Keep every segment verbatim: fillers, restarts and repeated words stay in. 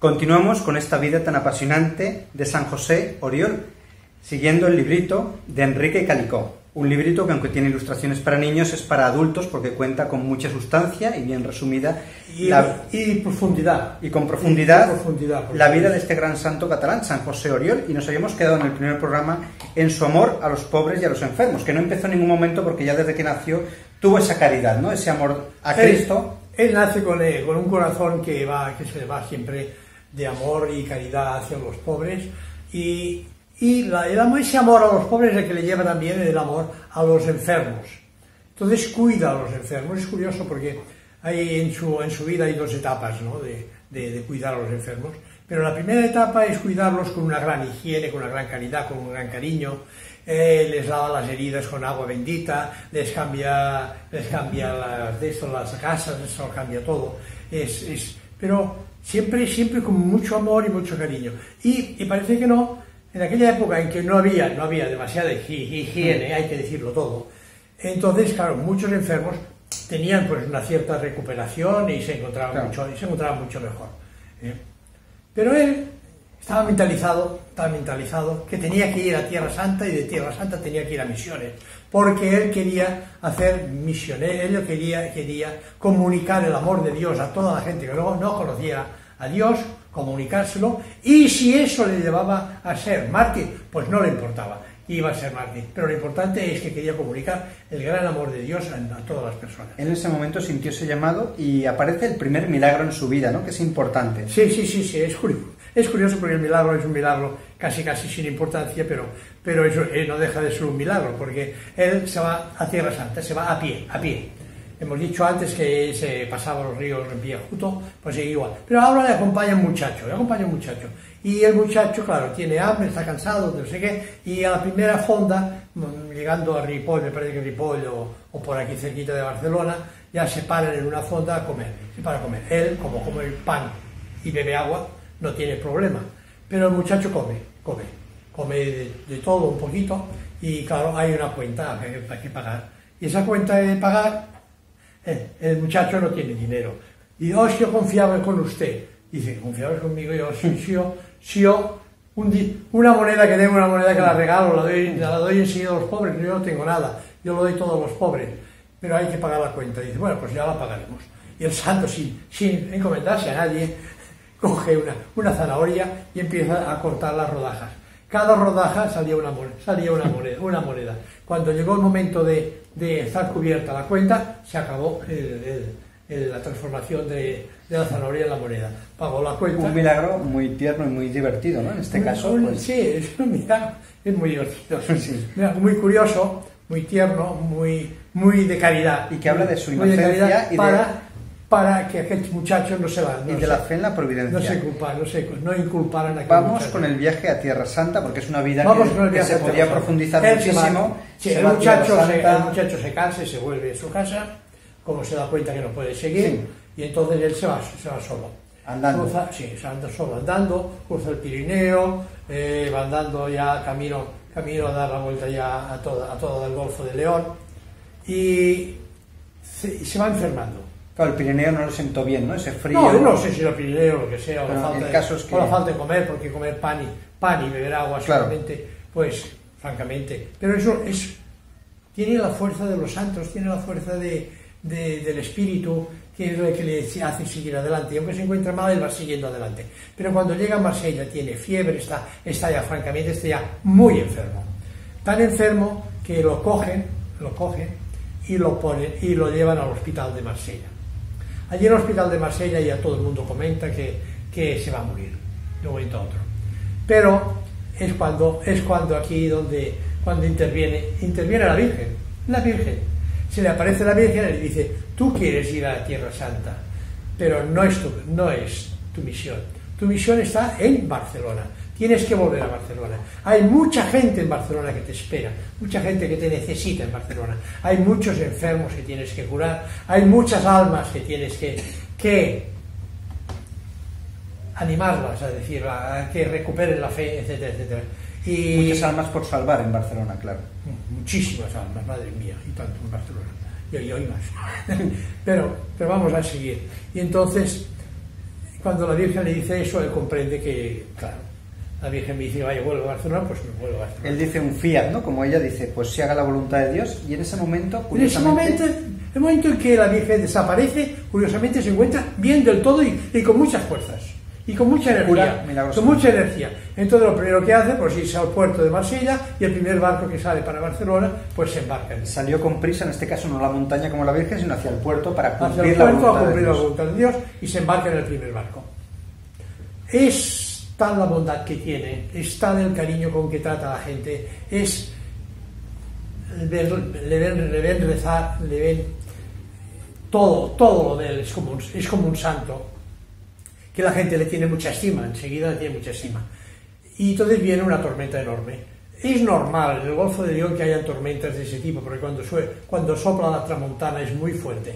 Continuamos con esta vida tan apasionante de San José Oriol, siguiendo el librito de Enrique Calicó. Un librito que, aunque tiene ilustraciones para niños, es para adultos porque cuenta con mucha sustancia y bien resumida y, la, y profundidad y con profundidad, y con profundidad la vida de este gran santo catalán, San José Oriol. Y nos habíamos quedado en el primer programa en su amor a los pobres y a los enfermos, que no empezó en ningún momento porque ya desde que nació tuvo esa caridad, ¿no? Ese amor a Cristo. Él, él nace con, eh, con un corazón que va que se le va siempre de amor y caridad hacia los pobres, y Y la, el amor, ese amor a los pobres es el que le lleva también el amor a los enfermos. Entonces cuida a los enfermos. Es curioso porque hay en, su, en su vida hay dos etapas, ¿no? de, de, de cuidar a los enfermos. Pero la primera etapa es cuidarlos con una gran higiene, con una gran caridad, con un gran cariño. Eh, les lava las heridas con agua bendita, les cambia, les cambia las, de esto, las casas, eso cambia todo. Es, es, pero siempre, siempre con mucho amor y mucho cariño. Y, y parece que no. En aquella época en que no había, no había demasiada higiene, hay que decirlo todo, entonces, claro, muchos enfermos tenían pues una cierta recuperación y se encontraban, claro. mucho, y se encontraban mucho mejor. ¿eh? Pero él estaba mentalizado, estaba mentalizado que tenía que ir a Tierra Santa, y de Tierra Santa tenía que ir a misiones, porque él quería hacer misiones, él quería, quería comunicar el amor de Dios a toda la gente que no, no conocía a Dios, comunicárselo, y si eso le llevaba a ser mártir, pues no le importaba, iba a ser mártir, pero lo importante es que quería comunicar el gran amor de Dios a, a todas las personas. En ese momento sintió ese llamado y aparece el primer milagro en su vida, ¿no? Que es importante. Sí, sí, sí, sí, es curioso, es curioso porque el milagro es un milagro casi casi sin importancia, pero, pero eso eh, no deja de ser un milagro, porque él se va a Tierra Santa, se va a pie, a pie. Hemos dicho antes que se pasaba los ríos en pie justo, pues sigue igual. Pero ahora le acompaña un muchacho, le acompaña un muchacho. Y el muchacho, claro, tiene hambre, está cansado, no sé qué, y a la primera fonda, llegando a Ripoll, me parece que Ripoll o, o por aquí cerquita de Barcelona, ya se paran en una fonda a comer, se para a comer. Él, como come el pan y bebe agua, no tiene problema. Pero el muchacho come, come, come de, de todo un poquito, y claro, hay una cuenta que hay que pagar. Y esa cuenta de pagar, el muchacho no tiene dinero. Y dice, oh, es que yo confiaba con usted. Dice, ¿confiabas conmigo? Y yo, sí, sí, yo, sí, yo un di una moneda que tengo, una moneda que la regalo, la doy, la doy enseguida a los pobres, yo no tengo nada, yo lo doy todo a los pobres, pero hay que pagar la cuenta. Dice, bueno, pues ya la pagaremos. Y el santo, sin, sin encomendarse a nadie, coge una, una zanahoria y empieza a cortar las rodajas. Cada rodaja salía una moneda, salía una moneda, una moneda. Cuando llegó el momento de, de estar cubierta la cuenta, se acabó el, el, el, la transformación de, de la zanahoria en la moneda. Pagó la cuenta. Un milagro muy tierno y muy divertido, ¿no? En este muy, caso. Muy, pues... Sí, es un milagro, es muy divertido. Sí. Muy curioso, muy tierno, muy, muy de caridad. Y que habla de su inocencia y de... Para, para que aquel muchacho no se va. No y de se, la fe en la providencia. No se culpa, no se no inculparan a aquel Vamos muchacho. con el viaje a Tierra Santa, porque es una vida Vamos que, con el que viaje se a podía Tierra profundizar Él muchísimo. Se se el, va muchacho se, Santa. el muchacho se cansa y se vuelve a su casa, como se da cuenta que no puede seguir, sí. Y entonces él se va, se va solo. Andando. Cruza, sí, se anda solo andando, cruza el Pirineo, eh, va andando ya camino, camino a dar la vuelta ya a todo, a todo el Golfo de León, y se, se va enfermando. Claro, el Pirineo no lo sentó bien, ¿no? Ese frío. No, no sé si el Pirineo o lo que sea, o, la falta, el caso de, es que... o la falta de comer, porque comer pan y, pan y beber agua claro. solamente, pues, francamente. Pero eso es, tiene la fuerza de los santos, tiene la fuerza de, de, del Espíritu, que es lo que le hace seguir adelante. Y aunque se encuentra mal, él va siguiendo adelante. Pero cuando llega a Marsella, tiene fiebre, está, está ya, francamente, está ya muy enfermo. Tan enfermo que lo cogen, lo cogen y lo ponen y lo llevan al hospital de Marsella. Allí en el hospital de Marsella ya todo el mundo comenta que, que se va a morir, de un momento a otro. Pero es cuando, es cuando aquí donde cuando interviene, interviene la Virgen, la Virgen. Se le aparece la Virgen y le dice, tú quieres ir a la Tierra Santa, pero no es tu, no es tu misión. Tu misión está en Barcelona. Tienes que volver a Barcelona. Hay mucha gente en Barcelona que te espera, mucha gente que te necesita en Barcelona. Hay muchos enfermos que tienes que curar, hay muchas almas que tienes que, que animarlas, a decir, a que recuperen la fe, etcétera, etcétera. Y muchas almas por salvar en Barcelona, claro. Muchísimas almas, madre mía, y tanto en Barcelona. Y hoy, hoy más. pero, pero vamos a seguir. Y entonces, cuando la Virgen le dice eso, él comprende que, claro, la Virgen me dice, vaya, vuelvo a Barcelona, pues me vuelvo a Barcelona. Él dice un fiat, ¿no? Como ella dice, pues se haga la voluntad de Dios, y en ese momento, En ese momento, el momento en que la Virgen desaparece, curiosamente se encuentra bien del todo y, y con muchas fuerzas, y con mucha energía, con mucha energía. Entonces lo primero que hace, pues irse al puerto de Marsella, y el primer barco que sale para Barcelona, pues se embarca. Salió con prisa, en este caso no a la montaña como la Virgen, sino hacia el puerto para cumplir hacia el puerto, la voluntad, a cumplir de la Dios. voluntad de Dios, y se embarca en el primer barco. Es tal la bondad que tiene, es tal el cariño con que trata a la gente, es ver, le, ven, le ven rezar, le ven todo, todo lo de él, es como, un, es como un santo, que la gente le tiene mucha estima, enseguida le tiene mucha estima. Y entonces viene una tormenta enorme. Es normal en el Golfo de Lión que haya tormentas de ese tipo, porque cuando, sue, cuando sopla la tramontana es muy fuerte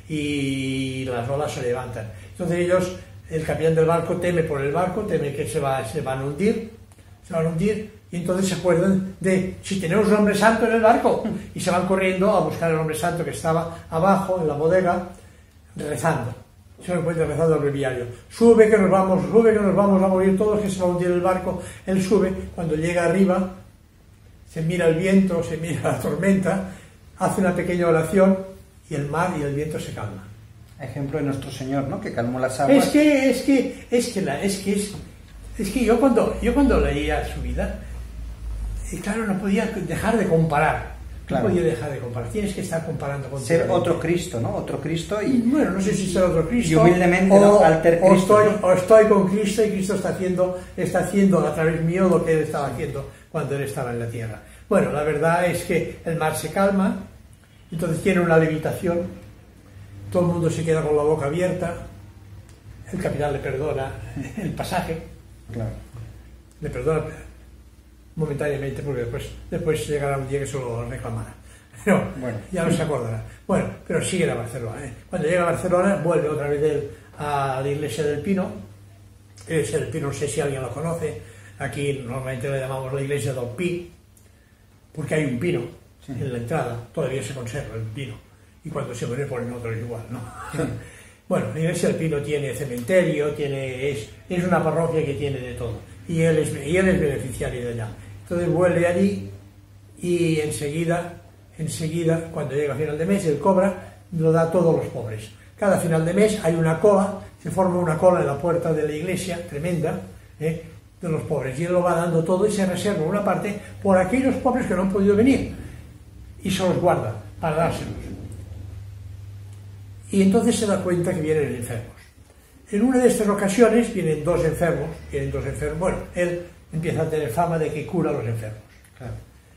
y las olas se levantan. Entonces ellos, el capitán del barco teme por el barco, teme que se, va, se van a hundir, se van a hundir, y entonces se acuerdan de si tenemos un hombre santo en el barco, y se van corriendo a buscar al hombre santo que estaba abajo en la bodega rezando. Se lo encuentra rezando al breviario. Sube que nos vamos, sube que nos vamos a morir todos, que se va a hundir el barco. Él sube, cuando llega arriba, se mira el viento, se mira la tormenta, hace una pequeña oración y el mar y el viento se calma. Ejemplo de nuestro Señor, ¿no? Que calmó las aguas. Es que, es que, es que, la, es que, es, es que yo cuando, yo cuando leía su vida, y claro, no podía dejar de comparar. Claro. No podía dejar de comparar. Tienes que estar comparando con ser otro Cristo, ¿no? Otro Cristo y... Bueno, no sé si ser otro Cristo. Y humildemente, o, ¿no? Alter Cristo, o, estoy, ¿no? o estoy con Cristo y Cristo está haciendo, está haciendo a través mío lo que Él estaba haciendo cuando Él estaba en la tierra. Bueno, la verdad es que el mar se calma, entonces tiene una levitación, todo el mundo se queda con la boca abierta, el capitán le perdona el pasaje, claro. le perdona momentáneamente, porque después, después llegará un día que se lo reclamará. Pero bueno, ya no se acordará. Bueno, pero sigue a Barcelona. ¿eh? Cuando llega a Barcelona, vuelve otra vez él a la iglesia del Pino. La iglesia del Pino, no sé si alguien lo conoce. Aquí normalmente le llamamos la iglesia del Pi, porque hay un pino sí. en la entrada. Todavía se conserva el pino. Y cuando se muere ponen otro igual, ¿no? Sí. Bueno, la iglesia del Pino tiene cementerio, tiene, es, es una parroquia que tiene de todo. Y él es, y él es beneficiario de allá. Entonces vuelve allí y enseguida, enseguida, cuando llega a final de mes, él cobra, lo da a todos los pobres. Cada final de mes hay una cola, se forma una cola en la puerta de la iglesia, tremenda, ¿eh? de los pobres. Y él lo va dando todo y se reserva una parte por aquellos pobres que no han podido venir. Y se los guarda para dárselos. Y entonces se da cuenta que vienen enfermos. En una de estas ocasiones vienen dos enfermos, vienen dos enfermos, bueno, él empieza a tener fama de que cura a los enfermos. Claro.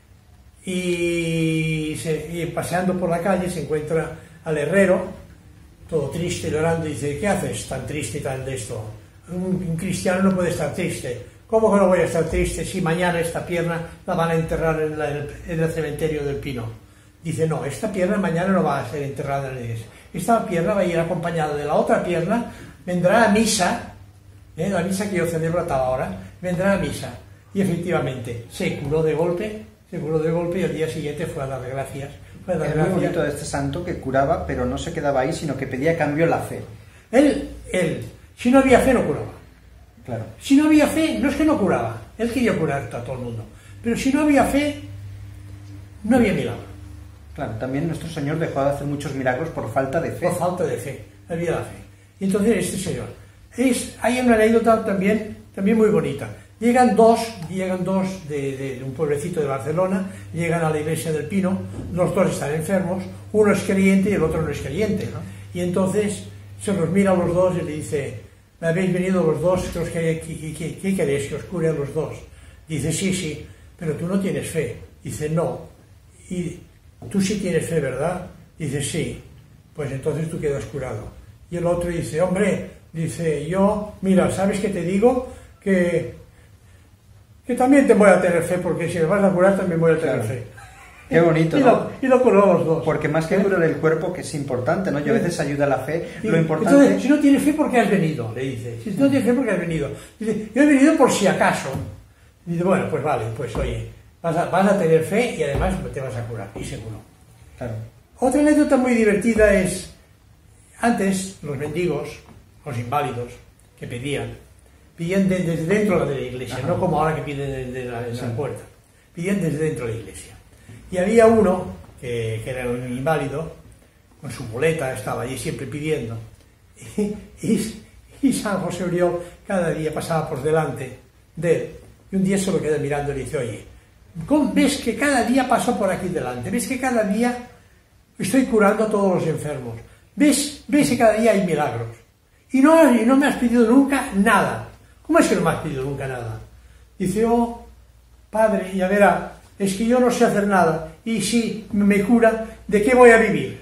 Y, se, y paseando por la calle se encuentra al herrero, todo triste, llorando, y dice, ¿qué haces tan triste y tan de esto? Un, un cristiano no puede estar triste. ¿Cómo que no voy a estar triste si mañana esta pierna la van a enterrar en, la, en, el, en el cementerio del Pino? Dice, no, esta pierna mañana no va a ser enterrada en la iglesia. Esta pierna va a ir acompañada de la otra pierna, vendrá a misa, ¿eh? la misa que yo celebro a tal hora, vendrá a misa. Y efectivamente, se curó de golpe, se curó de golpe y al día siguiente fue a dar gracias. Fue a dar es gracias. muy bonito de este santo que curaba, pero no se quedaba ahí, sino que pedía a cambio la fe. Él, él, si no había fe no curaba. Claro. Si no había fe, no es que no curaba, él quería curar a todo el mundo. Pero si no había fe, no había milagro. Claro, también nuestro Señor dejó de hacer muchos milagros por falta de fe. Por falta de fe, había la fe. Y entonces este señor, es, hay una anécdota también, también muy bonita. Llegan dos, llegan dos de, de, de un pueblecito de Barcelona, llegan a la iglesia del Pino, los dos están enfermos, uno es creyente y el otro no es creyente, ¿no? Y entonces se los mira a los dos y le dice, ¿me habéis venido los dos? ¿Qué, qué, qué, qué queréis que os cure a los dos? Dice, sí, sí, pero tú no tienes fe. Dice, no. Y tú sí tienes fe, ¿verdad? Dice, sí. Pues entonces tú quedas curado. Y el otro dice, hombre, dice, yo, mira, ¿sabes qué te digo? Que, que también te voy a tener fe, porque si me vas a curar también voy a tener claro. fe. Qué bonito, y, ¿no? Lo, y lo curó los dos. Porque más que ¿Eh? curar el cuerpo, que es importante, ¿no? Y a veces ayuda a la fe. Y, lo importante... Entonces, si no tienes fe, ¿por qué has venido? Le dice. Si no tienes fe, ¿por qué has venido? Dice, yo he venido por si acaso. Y dice, bueno, pues vale, pues oye, vas a, vas a tener fe y además te vas a curar. Y seguro. Claro. Otra anécdota muy divertida es, antes los mendigos, los inválidos, que pedían, pedían de, desde dentro de la iglesia, Ajá. no como ahora que piden desde la, sí. la puerta, pedían desde dentro de la iglesia. Y había uno que, que era un inválido, con su muleta, estaba allí siempre pidiendo, y, y, y San José Oriol cada día pasaba por delante de él, y un día se lo queda mirando y le dice, oye, ¿ves que cada día paso por aquí delante? ¿Ves que cada día estoy curando a todos los enfermos? ¿Ves, ves que cada día hay milagros? Y no, y no me has pedido nunca nada. ¿Cómo es que no me has pedido nunca nada? Dice, oh, padre, ya verá, es que yo no sé hacer nada, y si me cura, ¿de qué voy a vivir?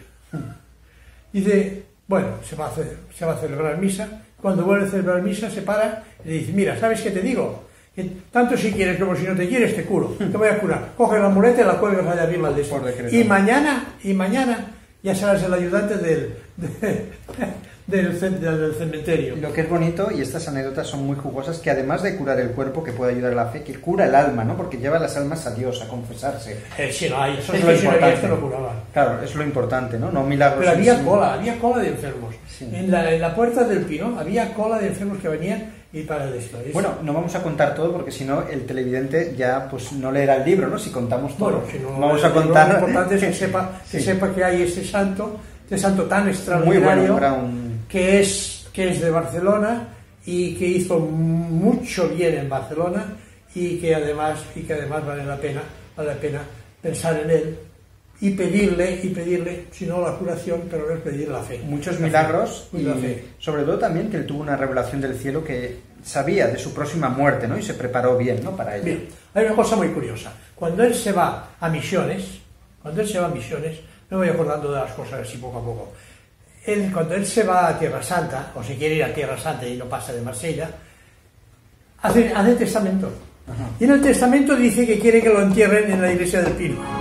Dice, bueno, se va a, hacer, se va a celebrar misa. Cuando vuelve a celebrar misa, se para y le dice, mira, ¿sabes qué te digo? Que tanto si quieres como si no te quieres, te curo, te voy a curar. Coge la muleta y la cuelgas allá arriba al deseo. Y mañana, y mañana ya serás el ayudante del, de, del, del, del cementerio. Lo que es bonito, y estas anécdotas son muy jugosas, que además de curar el cuerpo, que puede ayudar a la fe, que cura el alma, ¿no? Porque lleva las almas a Dios, a confesarse. Eh, sí, no, eso es es lo importante. Esto lo curaba. Claro, es lo importante, ¿no? No milagros. Pero había sí, cola, había cola de enfermos. Sí. En, la, en la puerta del Pino había cola de enfermos que venían y para esto. Es... Bueno, no vamos a contar todo porque si no el televidente ya pues no leerá el libro, ¿no? Si contamos todo. Bueno, si no, vamos a contar. Lo importante es que sepa, que, sí. sepa que hay ese santo, este santo tan extraordinario, muy bueno, un... que es que es de Barcelona y que hizo mucho bien en Barcelona y que además y que además vale la pena, vale la pena pensar en él. Y pedirle, y pedirle, si no la curación, pero es pedir la fe. Muchos la milagros fe, y la fe. Sobre todo también que él tuvo una revelación del cielo que sabía de su próxima muerte, ¿no? Y se preparó bien, ¿no? Para ello. Bien, hay una cosa muy curiosa. Cuando él se va a misiones, cuando él se va a misiones, me voy acordando de las cosas así poco a poco. Él, cuando él se va a Tierra Santa, o se quiere ir a Tierra Santa y no pasa de Marsella, hace, hace el testamento. Ajá. Y en el testamento dice que quiere que lo entierren en la iglesia del Pino.